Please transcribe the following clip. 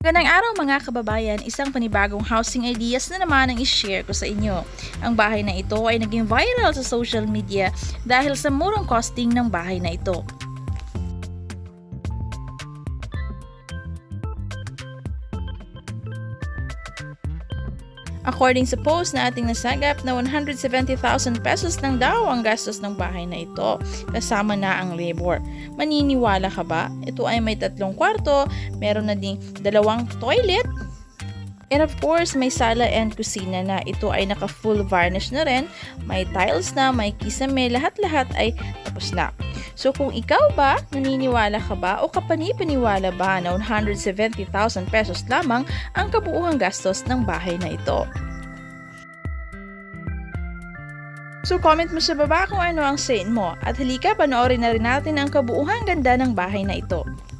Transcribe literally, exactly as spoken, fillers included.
Magandang araw mga kababayan, isang panibagong housing ideas na naman ang i-share ko sa inyo. Ang bahay na ito ay naging viral sa social media dahil sa murang costing ng bahay na ito. According sa post na ating nasagap na one hundred seventy thousand pesos lang daw ang gastos ng bahay na ito, kasama na ang labor. Maniniwala ka ba? Ito ay may tatlong kwarto, meron na ding dalawang toilet, and of course may sala and kusina na. Ito ay naka full varnish na rin, may tiles na, may kisame, lahat-lahat ay tapos na. So kung ikaw ba, naniniwala ka ba o kapani-paniwala ba na one hundred seventy thousand pesos lamang ang kabuuhang gastos ng bahay na ito? So comment mo sa baba kung ano ang say mo at halika panoorin na rin natin ang kabuuhang ganda ng bahay na ito.